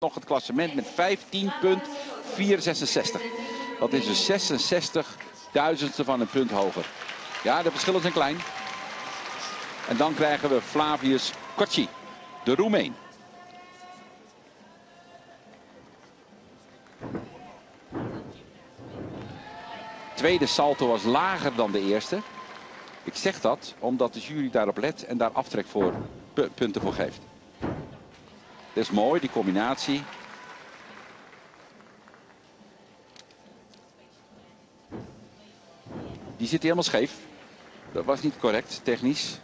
nog het klassement met 15,466. Dat is dus 66.000ste van een punt hoger. Ja, de verschillen zijn klein. En dan krijgen we Flavius Koczi, de Roemeen. Tweede salto was lager dan de eerste. Ik zeg dat omdat de jury daarop let en daar aftrek voor punten voor geeft. Dat is mooi, die combinatie. Die zit helemaal scheef. Dat was niet correct, technisch.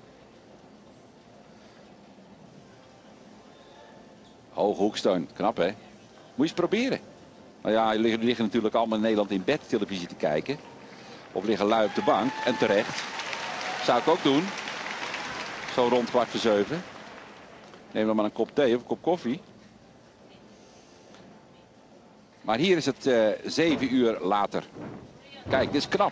Hoge hoeksteun, knap hè. Moet je eens proberen. Nou ja, die liggen natuurlijk allemaal in Nederland in bed televisie te kijken. Of liggen lui op de bank. En terecht. Zou ik ook doen. Zo rond 6:15. Neem dan maar een kop thee of een kop koffie. Maar hier is het 7 uur later. Kijk, dit is knap.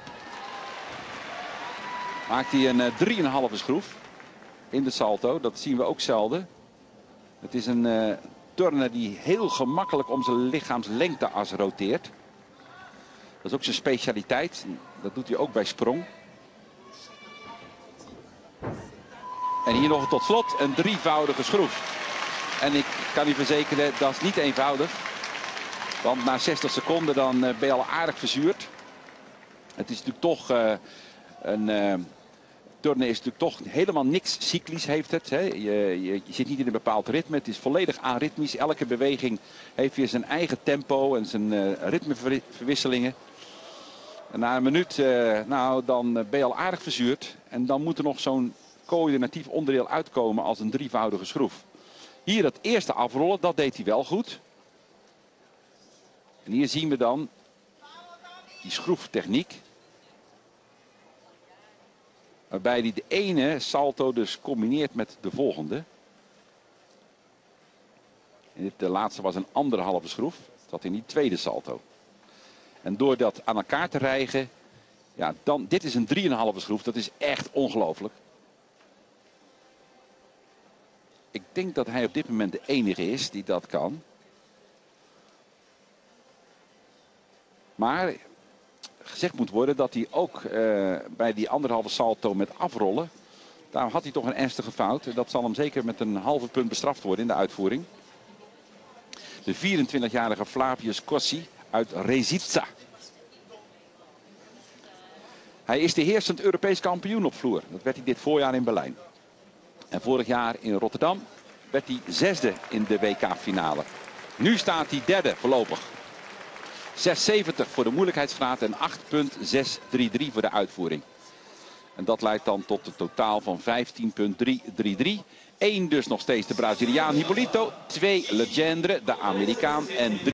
Maakt hij een 3,5 schroef. In de salto. Dat zien we ook zelden. Het is een turner die heel gemakkelijk om zijn lichaamslengteas roteert. Dat is ook zijn specialiteit. Dat doet hij ook bij sprong. En hier nog tot slot een 3-voudige schroef. En ik kan u verzekeren, dat is niet eenvoudig. Want na 60 seconden dan ben je al aardig verzuurd. Het is natuurlijk toch turnen is natuurlijk toch helemaal niks cyclisch heeft het. Hè. Je zit niet in een bepaald ritme. Het is volledig aritmisch. Elke beweging heeft weer zijn eigen tempo en zijn ritmeverwisselingen. En na een minuut, nou, dan ben je al aardig verzuurd. En dan moet er nog zo'n coördinatief onderdeel uitkomen als een 3-voudige schroef. Hier het eerste afrollen, dat deed hij wel goed. En hier zien we dan die schroeftechniek. Waarbij hij de ene salto dus combineert met de volgende. En de laatste was een 1,5 schroef. Dat zat in die tweede salto. En door dat aan elkaar te rijgen. Ja, dan, dit is een 3,5 schroef. Dat is echt ongelooflijk. Ik denk dat hij op dit moment de enige is die dat kan. Maar gezegd moet worden dat hij ook bij die 1,5 salto met afrollen. Daar had hij toch een ernstige fout. Dat zal hem zeker met een halve punt bestraft worden in de uitvoering. De 24-jarige Flavius Koczi uit Rezica. Hij is de heersend Europees kampioen op vloer. Dat werd hij dit voorjaar in Berlijn. En vorig jaar in Rotterdam werd hij 6e in de WK-finale. Nu staat hij 3e voorlopig. 6,70 voor de moeilijkheidsgraad en 8,633 voor de uitvoering. En dat leidt dan tot een totaal van 15,333. 1 dus nog steeds de Braziliaan Hipólito. 2 Legendre, de Amerikaan. En 3